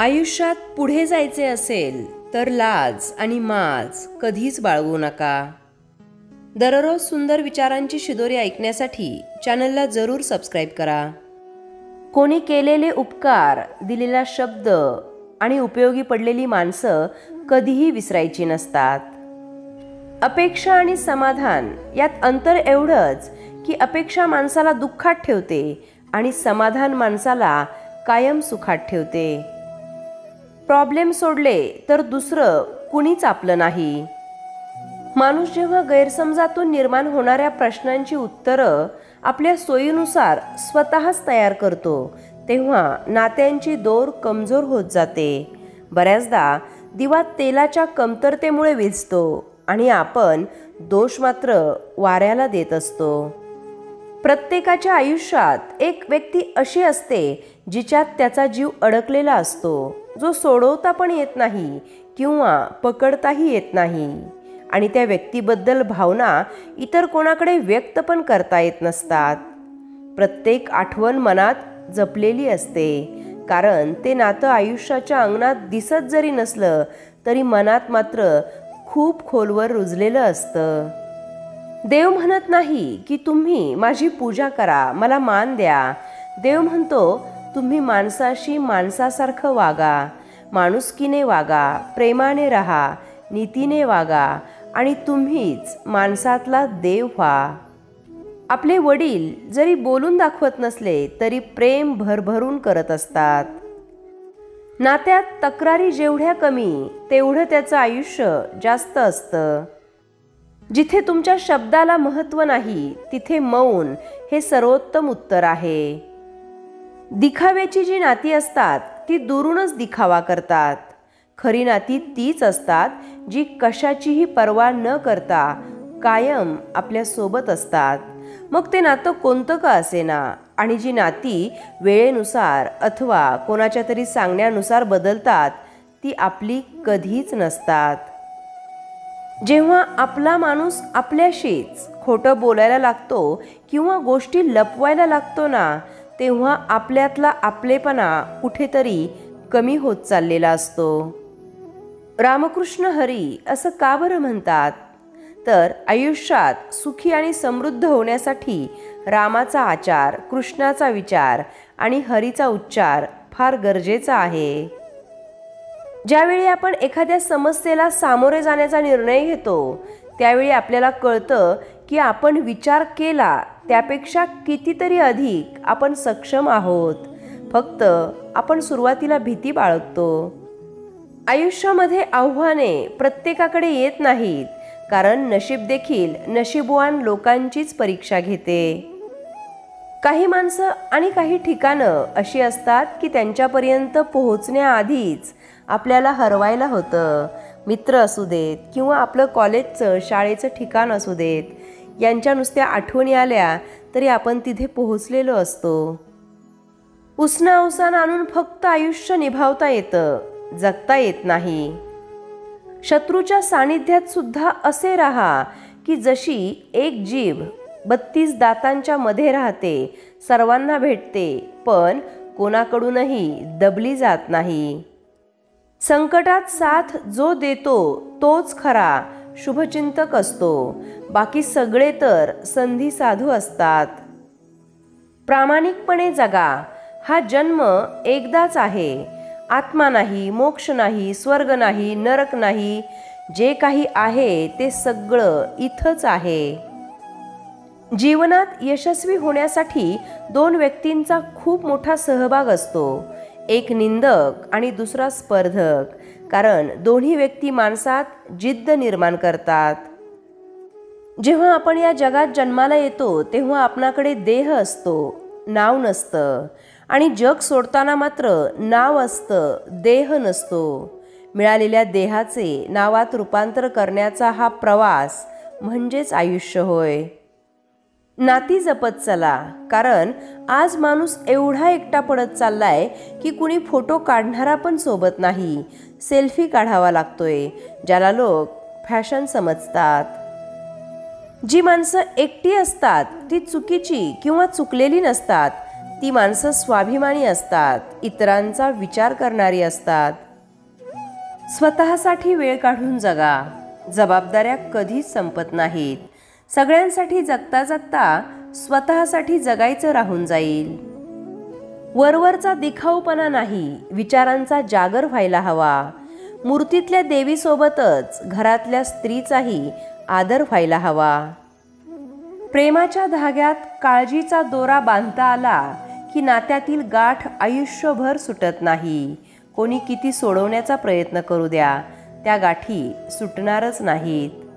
आयुष्यात पुढे जायचे असेल तर लाज आणि माज कधीच बाळगू नका. दररोज सुंदर विचारांची शिदोरी ऐकण्यासाठी चॅनलला जरूर सबस्क्राईब करा. कोणी केलेले उपकार, दिलेला शब्द आणि उपयोगी पडलेली माणसं कधीही विसरायची नसतात. अपेक्षा आणि समाधान यात अंतर एवढंच की अपेक्षा माणसाला दुःखात ठेवते आणि समाधान माणसाला कायम सुखात ठेवते. प्रॉब्लेम सोडले तर दुसरं कुणीच आपलं नाही. माणूस जेव्हा गैरसमजातून निर्माण होणाऱ्या प्रश्नांची उत्तरं आपल्या सोयीनुसार स्वतःच तयार करतो तेव्हा नात्यांची दोर कमजोर होत जाते. बऱ्याचदा दिवा तेलाच्या कमतरतेमुळे विझतो आणि आपण दोष मात्र वाऱ्याला देत असतो. प्रत्येकाच्या आयुष्यात एक व्यक्ती अशी असते जिच्यात त्याचा जीव अडकलेला असतो, जो सोडवता पण येत नाही किंवा पकडताही येत नाही आणि त्या व्यक्तीबद्दल भावना इतर कोणाकडे व्यक्त पण करता येत नसतात. प्रत्येक आठवण मनात जपलेली असते, कारण ते नातं आयुष्याच्या अंगणात दिसत जरी नसलं तरी मनात मात्र खूप खोलवर रुजलेलं असतं. देव म्हणत नाही की तुम्ही माझी पूजा करा, मला मान द्या. देव म्हणतो तुम्ही माणसाशी माणसासारखं वागा, माणुसकीने वागा, प्रेमाने राहा, नीतीने वागा आणि तुम्हीच माणसातला देव व्हा. आपले वडील जरी बोलून दाखवत नसले तरी प्रेम भरभरून करत असतात. नात्यात तक्रारी जेवढ्या कमी तेवढं त्याचं आयुष्य जास्त असतं. जिथे तुमच्या शब्दाला महत्त्व नाही तिथे मौन हे सर्वोत्तम उत्तर आहे. दिखाव्याची जी नाती असतात ती दुरूनच दिखावा करतात. खरी नाती तीच असतात जी कशाचीही पर्वा न करता कायम आपल्या सोबत असतात. मग ते नातं कोणतं का असेना, आणि जी नाती वेळेनुसार अथवा कोणाच्या तरी सांगण्यानुसार बदलतात ती आपली कधीच नसतात. जेव्हा आपला माणूस आपल्याशीच खोटं बोलायला लागतो किंवा गोष्टी लपवायला लागतो ना, तेव्हा आपल्यातला आपलेपणा कुठेतरी कमी होत चाललेला असतो. रामकृष्ण हरी असं का बरं म्हणतात? तर आयुष्यात सुखी आणि समृद्ध होण्यासाठी रामाचा आचार, कृष्णाचा विचार आणि हरीचा उच्चार फार गरजेचा आहे. ज्यावेळी आपण एखाद्या समस्येला सामोरे जाण्याचा निर्णय घेतो त्यावेळी आपल्याला कळतं की आपण विचार केला त्यापेक्षा कितीतरी अधिक आपण सक्षम आहोत. फक्त आपण सुरुवातीला भीती बाळगतो. आयुष्यामध्ये आव्हाने प्रत्येकाकडे येत नाहीत, कारण नशीब देखील नशीबवान लोकांचीच परीक्षा घेते. काही माणसं आणि काही ठिकाणं अशी असतात की त्यांच्यापर्यंत पोहोचण्याआधीच आपल्याला हरवायला होतं. मित्र असू देत किंवा आपलं कॉलेजचं शाळेचं ठिकाण असू देत, यांच्या नुसत्या आठवणी आल्या तरी आपण तिथे पोहोचलेलो असतो. उसना अवसान आणून फक्त आयुष्य निभावता येतं, जगता येत नाही. शत्रूच्या सानिध्यात सुद्धा असे राहा की जशी एक जीभ 32 दातांच्या मध्ये राहते, सर्वांना भेटते पण कोणाकडूनही दबली जात नाही. संकटात साथ जो देतो तोच खरा शुभचिंतक असतो, बाकी सगळे तर संधी साधू असतात. प्रामाणिकपणे जगा. हा जन्म एकदाच आहे. आत्मा नाही, मोक्ष नाही, स्वर्ग नाही, नरक नाही. जे काही आहे ते सगळं इथंच आहे. जीवनात यशस्वी होण्यासाठी 2 व्यक्तींचा खूप मोठा सहभाग असतो, एक निंदक आणि दुसरा स्पर्धक, कारण दोन्ही व्यक्ती माणसात जिद्द निर्माण करतात. जेव्हा आपण या जगात जन्माला येतो तेव्हा आपणाकडे देह असतो, नाव नसतं, आणि जग सोडताना मात्र नाव असतं, देह नसतो. मिळालेल्या देहाचे नावात रूपांतर करण्याचा हा प्रवास म्हणजेच आयुष्य होय. नाती जपत चला, कारण आज माणूस एवढा एकटा पडत चाललाय की कुणी फोटो काढणारा पण सोबत नाही. सेल्फी काढावा लागतोय, ज्याला लोक फॅशन समजतात. जी माणसं एकटी असतात ती चुकीची किंवा चुकलेली नसतात, ती माणसं स्वाभिमानी असतात, इतरांचा विचार करणारी असतात. स्वतःसाठी वेळ काढून जगा. जबाबदाऱ्या कधीच संपत नाहीत. सगळ्यांसाठी जगता जगता स्वतःसाठी जगायचं राहून जाईल. वरवरचा दिखाऊपणा नाही, विचारांचा जागर व्हायला हवा. मूर्तीतल्या देवीसोबतच घरातल्या स्त्रीचाही आदर व्हायला हवा. प्रेमाच्या धाग्यात काळजीचा दोरा बांधता आला की नात्यातील गाठ आयुष्यभर सुटत नाही. कोणी किती सोडवण्याचा प्रयत्न करू द्या, त्या गाठी सुटणारच नाहीत.